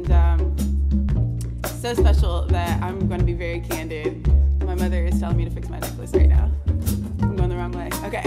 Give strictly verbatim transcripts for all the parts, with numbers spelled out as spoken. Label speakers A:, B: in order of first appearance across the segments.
A: and um, so special that I'm going to be very candid. My mother is telling me to fix my necklace right now. I'm going the wrong way. Okay.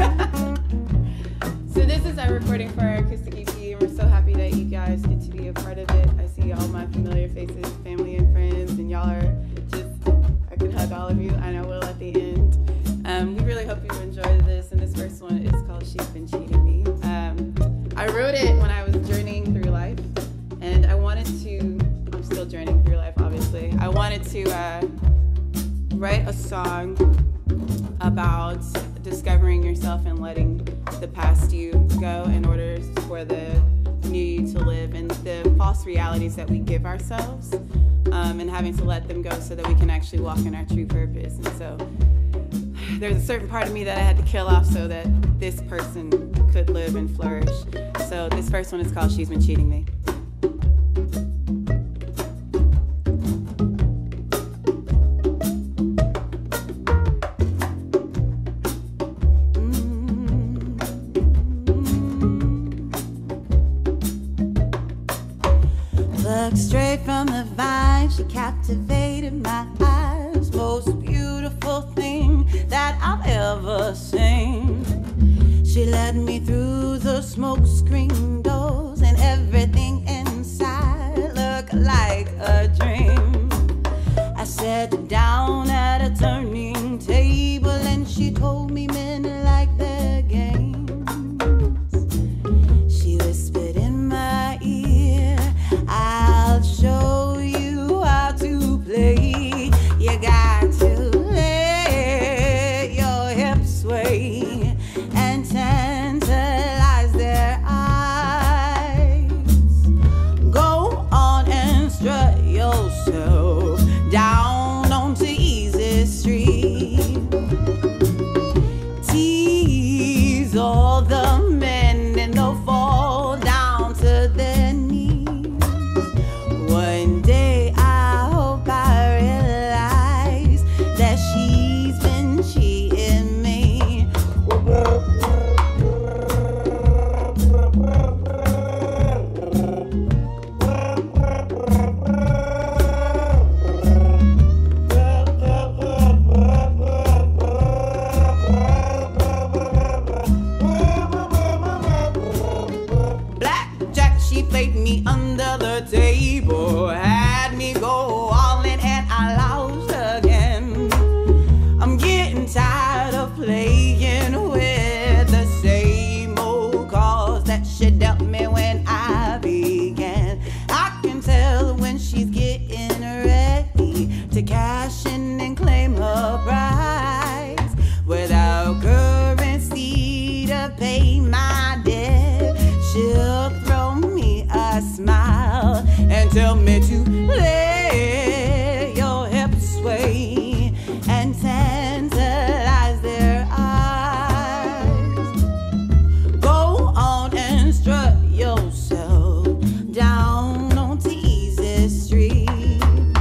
A: So this is our recording for our acoustic E P, and we're so happy that you guys get to be a part of it. I see all my familiar faces, family and friends, and y'all are just, I can hug all of you, and I will at the end. Um, we really hope you enjoy this, and this first one is called She's Been Cheating Me. Um, I wrote it when I was journeying through life, and I wanted to, I'm still journeying through life, obviously. I wanted to uh, write a song about discovering yourself and letting the past you go in order for the new you to live, and the false realities that we give ourselves, um, and having to let them go so that we can actually walk in our true purpose. And so there's a certain part of me that I had to kill off so that this person could live and flourish. So this first one is called She's Been Cheating Me.
B: Look straight from the vine, she captivated my eyes. Most beautiful thing that I've ever seen. She led me through the smoke screen doors, and everything inside looked like a dream. I sat down at a turning table, and she told me men like their games. She whispered in my ear, I'll show you how to play. You got to let your hips sway and tantalize their eyes. Go on and strut yourself down onto Easy Street. Tease all the men and they'll fall down to their knees. One day I hope I realize that she's been cheating me. Blackjack, she played me under the table, had me go all in, and I lost again. I'm getting tired of playing with the same old cards that she dealt me when I began. I can tell when she's getting ready to cash in and claim her prize. Without currency to pay my debt, she'll throw me a smile and tell me to let your hips sway and tantalize their eyes. Go on and strut yourself down onto Easy Street.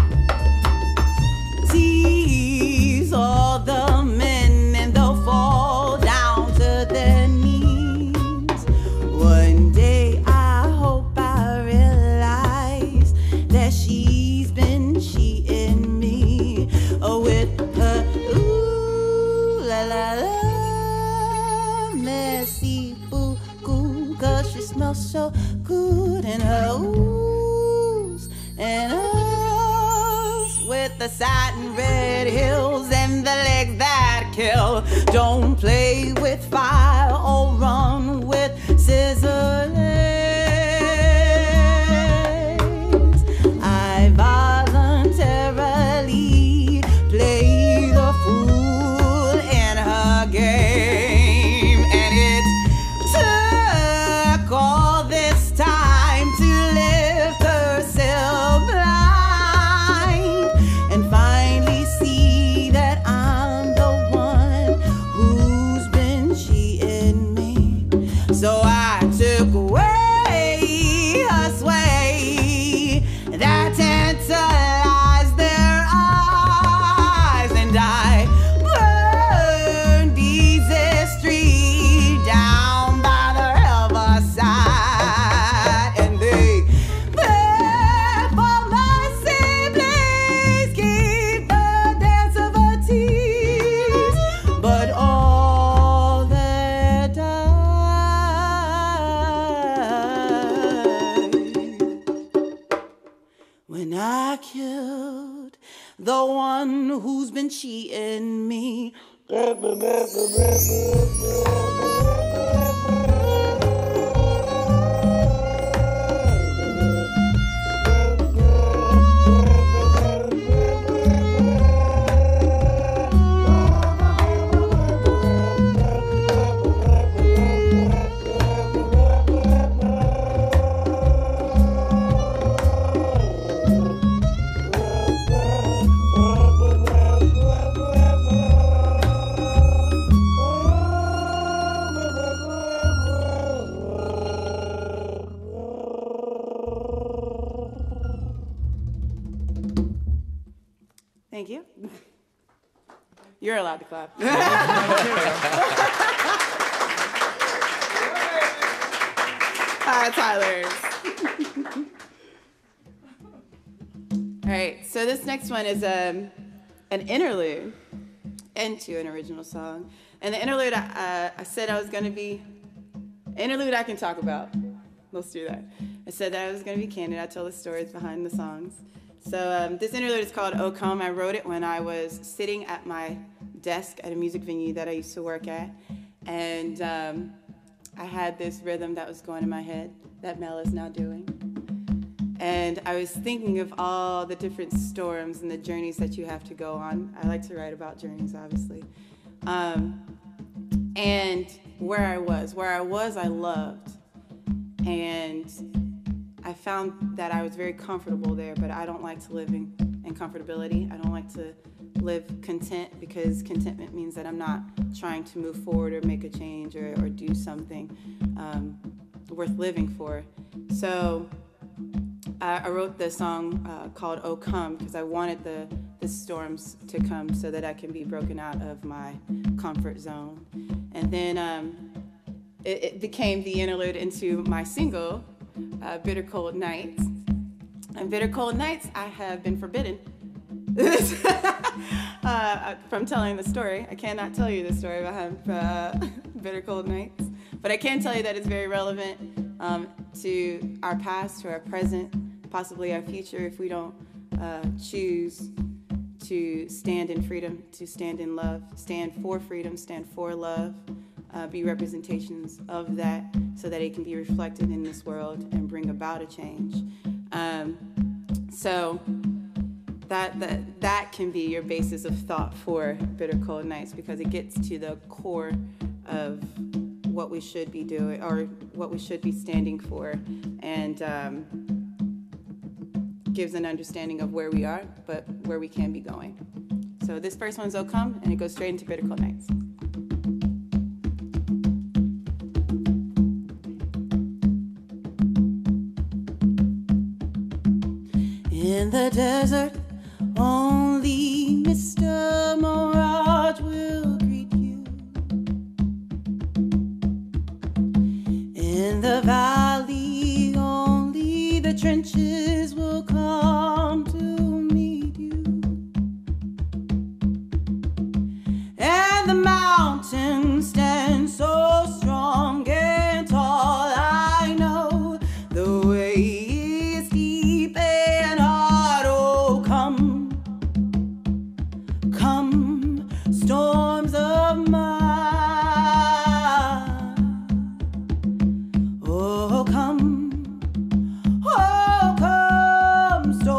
B: Tease all the men and they'll fall down to their knees. One day I hope I realize that she's been cheating me with her ooh la la la messy boo goo, 'cause she smells so good in her oohs and uhs, with the satin red heels and the legs that kill. Don't play with fire or run with scissor legs. I voluntarily play the fool in her game, and it took all this time to lift herself blind and finally see that I'm the one who's been cheating me. when I killed the one who's been cheating me.
A: Thank you. You're allowed to clap. Hi, Tyler. All right, so this next one is um, an interlude into an original song. And the interlude, I, uh, I said I was going to be, interlude I can talk about. Let's do that. I said that I was going to be candid. I tell the stories behind the songs. So um, this interlude is called "Oh Come." I wrote it when I was sitting at my desk at a music venue that I used to work at. And um, I had this rhythm that was going in my head that Mel is now doing. And I was thinking of all the different storms and the journeys that you have to go on. I like to write about journeys, obviously. Um, and where I was. Where I was, I loved. And I found that I was very comfortable there, but I don't like to live in, in comfortability. I don't like to live content, because contentment means that I'm not trying to move forward or make a change or, or do something um, worth living for. So I, I wrote the song uh, called "Oh Come" because I wanted the, the storms to come so that I can be broken out of my comfort zone. And then um, it, it became the interlude into my single, Uh, Bitter Cold Nights. And Bitter Cold Nights, I have been forbidden uh, from telling the story. I cannot tell you the story behind uh, Bitter Cold Nights, but I can tell you that it's very relevant um, to our past, to our present, possibly our future, if we don't uh, choose to stand in freedom, to stand in love, stand for freedom, stand for love. Uh, be representations of that so that it can be reflected in this world and bring about a change. Um, so that, that that can be your basis of thought for Bitter Cold Nights, because it gets to the core of what we should be doing or what we should be standing for, and um, gives an understanding of where we are, but where we can be going. So this first one's "Oh Come," and it goes straight into Bitter Cold Nights.
B: In the desert, only Mister Mirage will greet you. In the valley, only the trenches will come to meet you. And the mountains stand so strong and tall, I know the way is deep and hard. Oh, come, come, storms of mine. Oh, come, oh, come, storms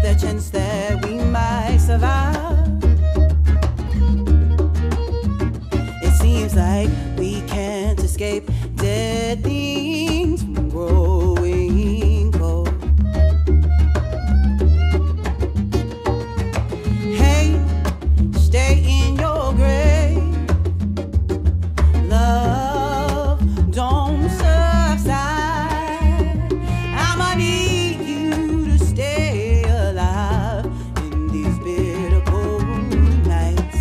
B: the chance that we might survive. It seems like we can't escape dead things from growing cold. Hey, stay in your grave. Love, don't subside. I'ma need you to stay alive in these bitter cold nights.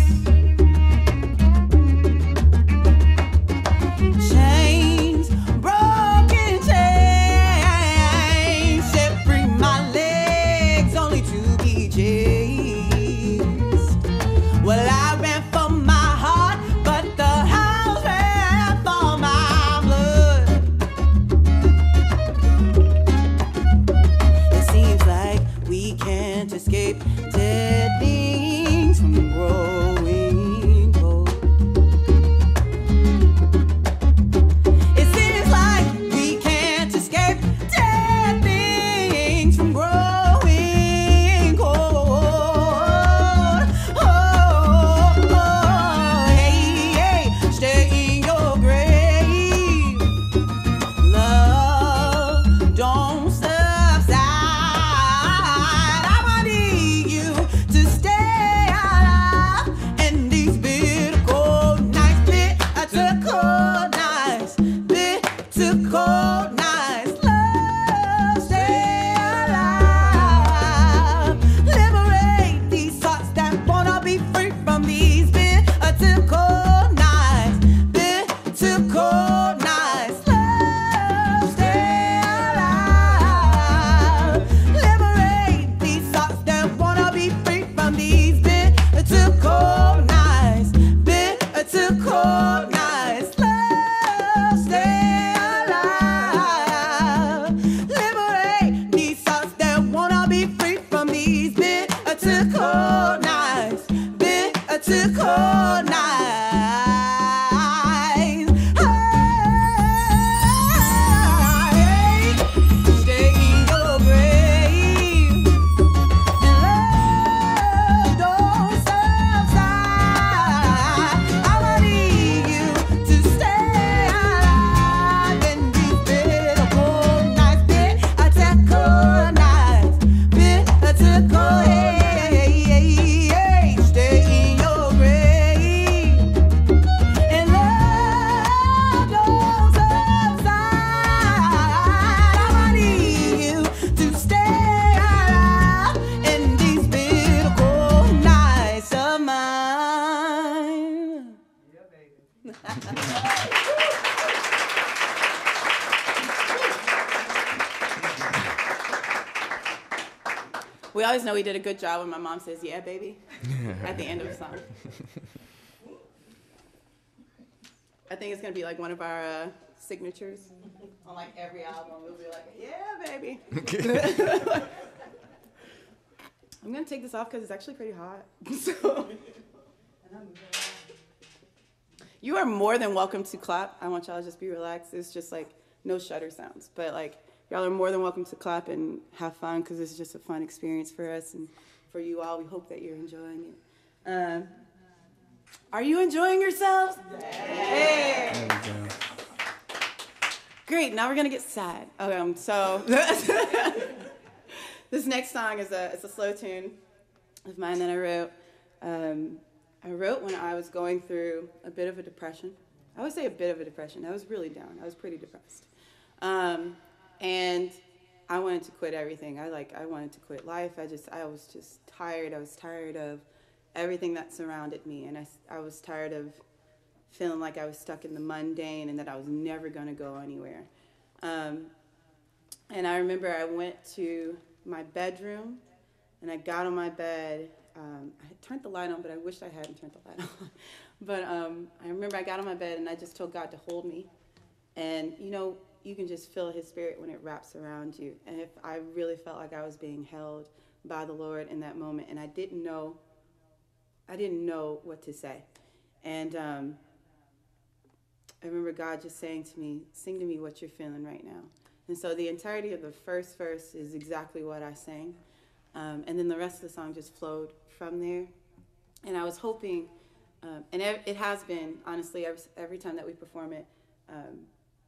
B: Chains, broken chains, set free my legs only to be chased. Well, I ran for my heart, but the house ran for my blood. It seems like we can't escape dead things from growing cold. It seems like we can't escape dead things from growing cold. Oh, oh, hey, hey, stay in your grave. Love, don't subside. I'ma need you to stay alive in these bitter cold nights. Bitter cold nights. Bitter cold nights. Love, stay alive. Liberate these thoughts that wanna be free from these bitter cold nights. Bitter cold nights. Love, stay alive. Liberate these thoughts that wanna be free from these bitter cold nights. Bitter cold nights. Love, stay alive. Liberate these thoughts that wanna be free from these bitter cold nights. Bitter cold nights. Hey, stay in your grave. And love, don't subside. I'ma need you to stay alive in these bitter cold nights. Bitter cold nights. Bitter cold, hey, hey, hey, stay in your grave. And love, don't subside. I'ma need you to stay alive in these bitter cold nights of mine.
A: We always know we did a good job when my mom says, "Yeah, baby," at the end of a song. I think it's gonna be like one of our uh, signatures on like every album. We'll be like, "Yeah, baby." I'm gonna take this off because it's actually pretty hot. So you are more than welcome to clap. I want y'all to just be relaxed. It's just like no shutter sounds, but like y'all are more than welcome to clap and have fun because this is just a fun experience for us and for you all. We hope that you're enjoying it. Um, are you enjoying yourselves? Hey. Great. Now we're gonna get sad. Um, so this next song is a it's a slow tune of mine that I wrote. Um, I wrote when I was going through a bit of a depression. I would say a bit of a depression. I was really down. I was pretty depressed. Um, and I wanted to quit everything. I like I wanted to quit life. I just I was just tired. I was tired of everything that surrounded me, and I, I was tired of feeling like I was stuck in the mundane and that I was never going to go anywhere. Um, and I remember I went to my bedroom, and I got on my bed. Um, I had turned the light on, but I wish I hadn't turned the light on. But um, I remember I got on my bed, and I just told God to hold me. And, you know, you can just feel his spirit when it wraps around you. And if I really felt like I was being held by the Lord in that moment, and I didn't know, I didn't know what to say. And um, I remember God just saying to me, sing to me what you're feeling right now. And so the entirety of the first verse is exactly what I sang. Um, and then the rest of the song just flowed from there. And I was hoping, um, and it has been, honestly, every, every time that we perform it, um,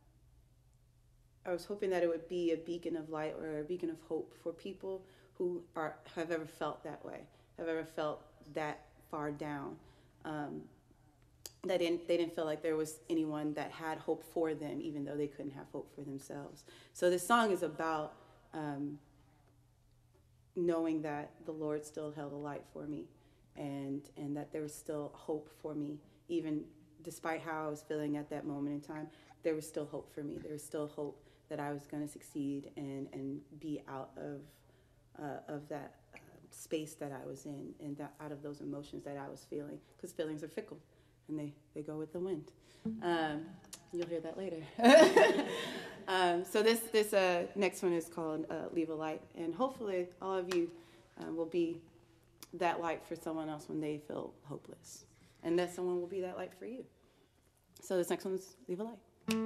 A: I was hoping that it would be a beacon of light or a beacon of hope for people who are have ever felt that way, have ever felt that far down. Um, that didn't, they didn't feel like there was anyone that had hope for them, even though they couldn't have hope for themselves. So this song is about um, knowing that the Lord still held a light for me, and and that there was still hope for me, even despite how I was feeling at that moment in time. There was still hope for me. There was still hope that I was going to succeed and and be out of uh, of that uh, space that I was in, and that out of those emotions that I was feeling, because feelings are fickle and they they go with the wind. Um, you'll hear that later. um, so this this uh, next one is called uh, "Leave a Light," and hopefully all of you uh, will be that light for someone else when they feel hopeless, and that someone will be that light for you. So this next one's "Leave a Light."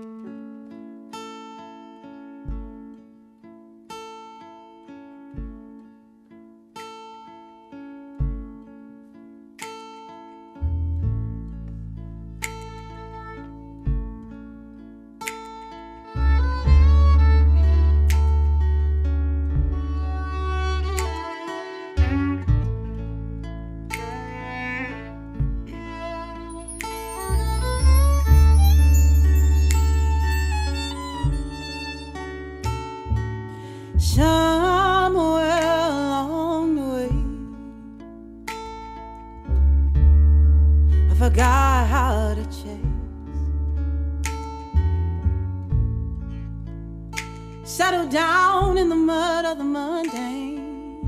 B: Somewhere along the way, I forgot how to chase. Settled down in the mud of the mundane,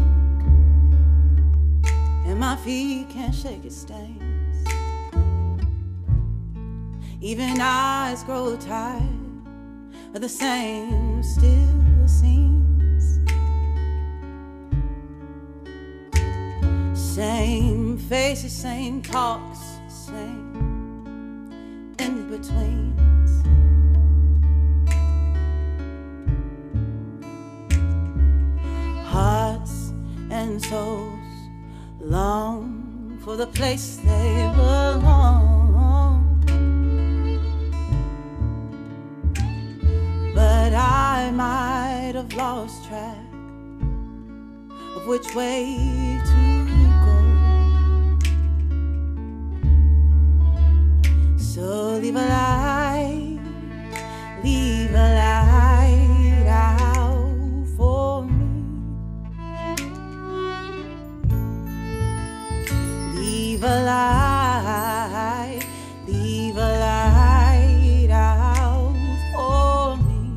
B: and my feet can't shake its stains. Even eyes grow tired of the same still scenes. Same faces, same talks, same in-betweens. Hearts and souls long for the place they belong, but I might have lost track of which way to go. So leave a light, leave a light out for me. Leave a light, leave a light out for me.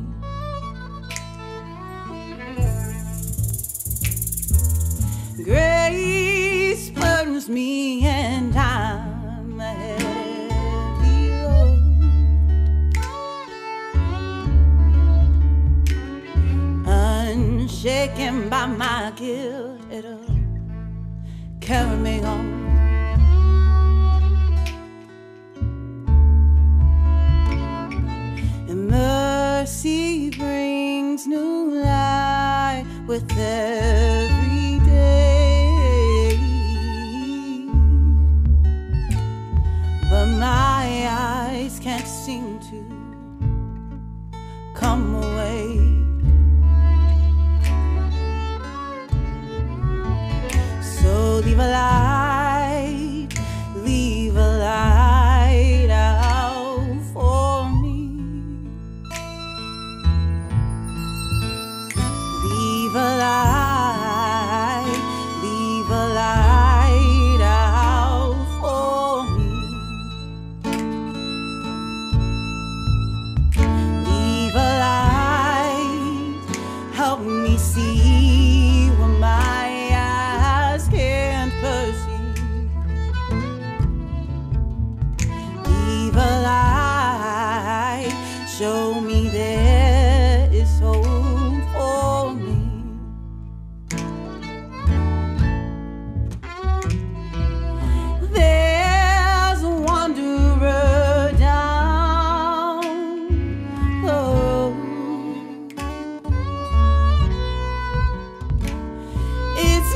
B: Grace burdens me and I'm a heavy load. Unshaken by my guilt, it'll carry me on. And mercy brings new light with every day, but my eyes can't seem to come away. So leave a light, leave a light out for me. Leave a light, leave a light out for me. Leave a light, help me see what my eyes can't perceive. Leave a light, show me there is hope for me. There's a wanderer down the road. It's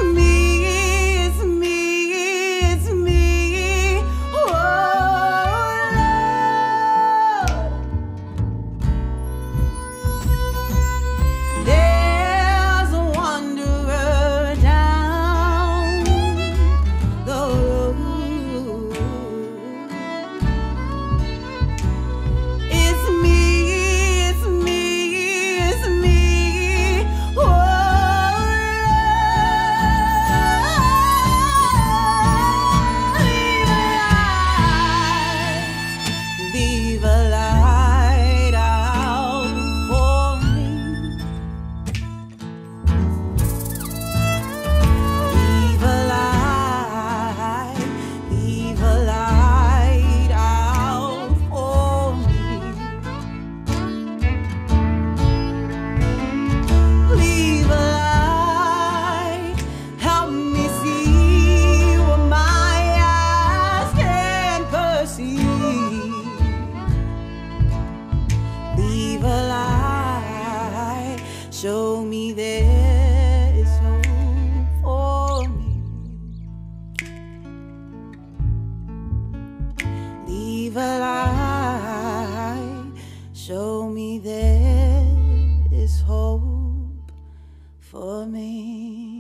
B: leave a light. Show me there is hope for me.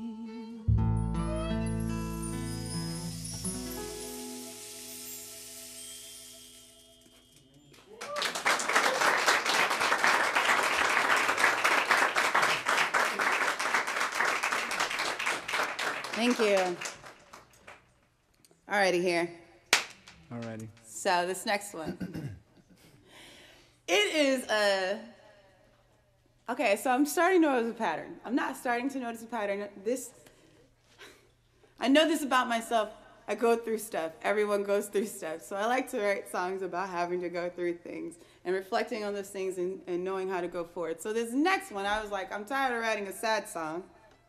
A: Thank you. Alrighty, here.
C: Alrighty.
A: So this next one. It is a... Okay, so I'm starting to notice a pattern. I'm not starting to notice a pattern. This... I know this about myself. I go through stuff. Everyone goes through stuff. So I like to write songs about having to go through things and reflecting on those things and, and knowing how to go forward. So this next one, I was like, I'm tired of writing a sad song.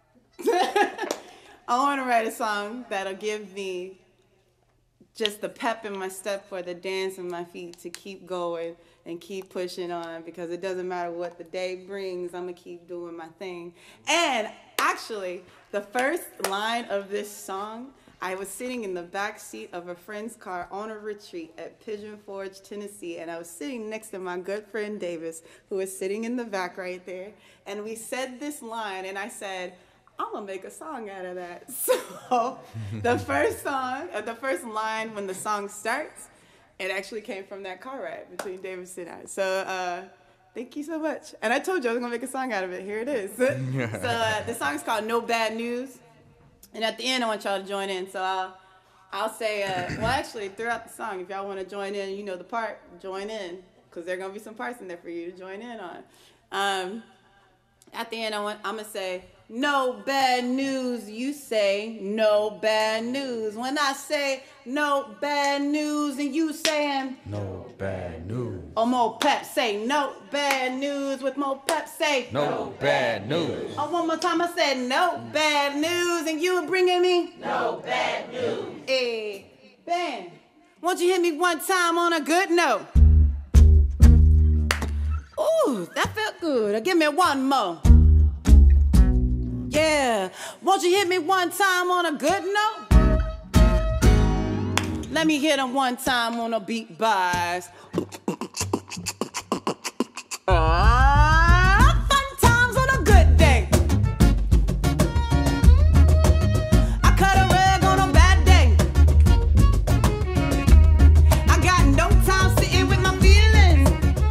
A: I want to write a song that'll give me just the pep in my step for the dance in my feet to keep going and keep pushing on, because it doesn't matter what the day brings, I'm going to keep doing my thing. And actually, the first line of this song, I was sitting in the back seat of a friend's car on a retreat at Pigeon Forge, Tennessee, and I was sitting next to my good friend Davis, who was sitting in the back right there, and we said this line, and I said, I'm gonna make a song out of that. So the first song, uh, the first line when the song starts, it actually came from that car ride between Davis and I. So uh, thank you so much. And I told you I was gonna make a song out of it. Here it is. So uh, the song is called No Bad News. And at the end, I want y'all to join in. So I'll, I'll say, uh, well, actually, throughout the song, if y'all want to join in, you know the part, join in, because there are gonna be some parts in there for you to join in on. Um, at the end, I want, I'm gonna say, no bad news, you say no bad news. When I say no bad news and you saying
D: no bad news.
A: Oh, more pep, say no bad news with more pep, say
D: no bad news.
A: Oh, one more time I said no bad news and you bringing me
E: no bad news.
A: Hey, Ben, won't you hit me one time on a good note? Ooh, that felt good. Give me one more. Yeah, won't you hit me one time on a good note? Let me hit him one time on a beat bars. Ah, fun times on a good day. I cut a rug on a bad day. I got no time sitting with my feelings.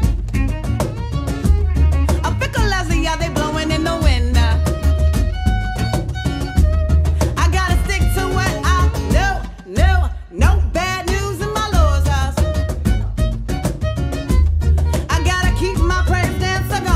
A: A fickle as a yeah, they blowing in the wind. No bad news in my Lord's house. I gotta keep my praise dance going.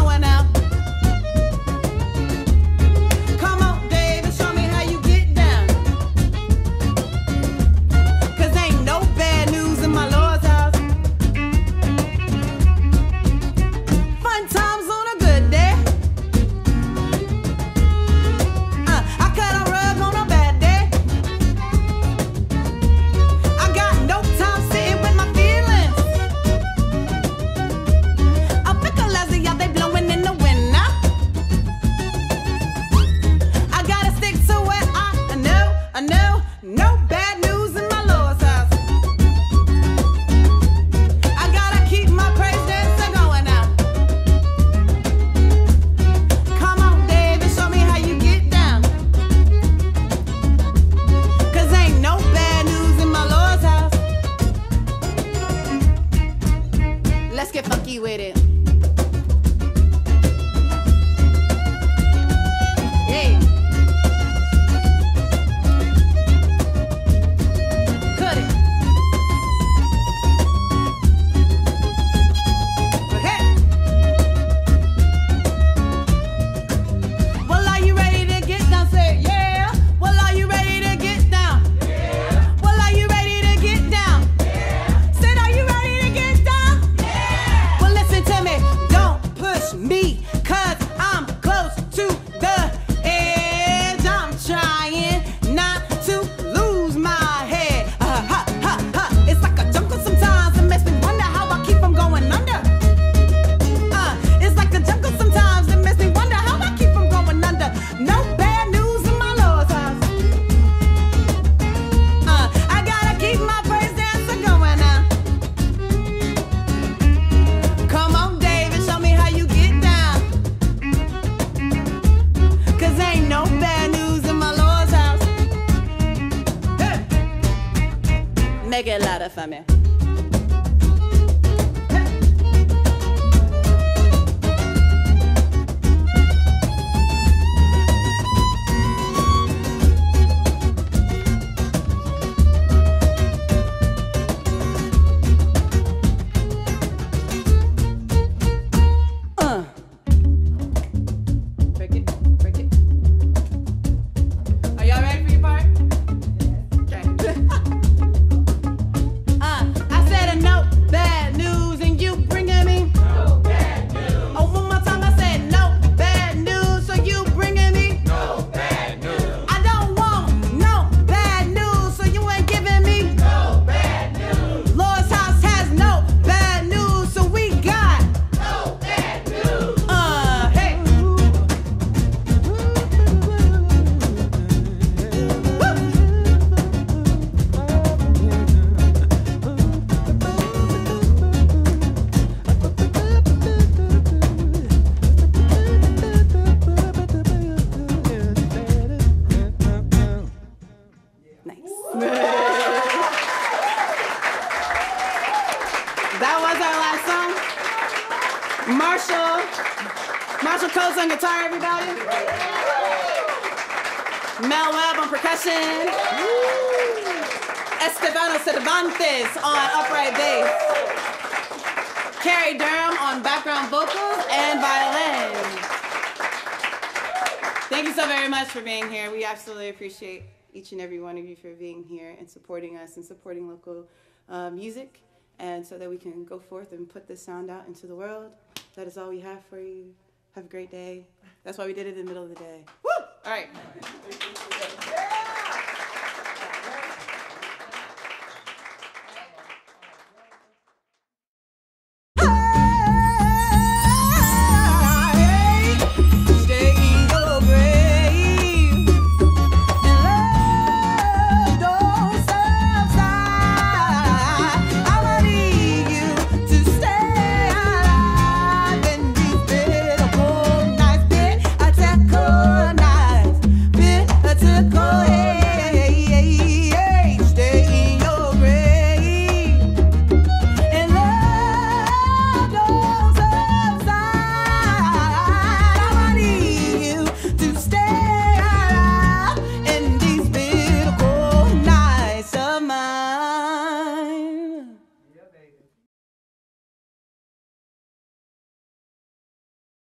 B: Make it louder for me.
A: That was our last song. Marshall, Marshall Coates on guitar, everybody. Mel Webb on percussion. Estefano Cervantes on upright bass. Carrie Durham on background vocals and violin. Thank you so very much for being here. We absolutely appreciate each and every one of you for being here and supporting us and supporting local uh, music, and so that we can go forth and put this sound out into the world. That is all we have for you. Have a great day. That's why we did it in the middle of the day. Woo! All right.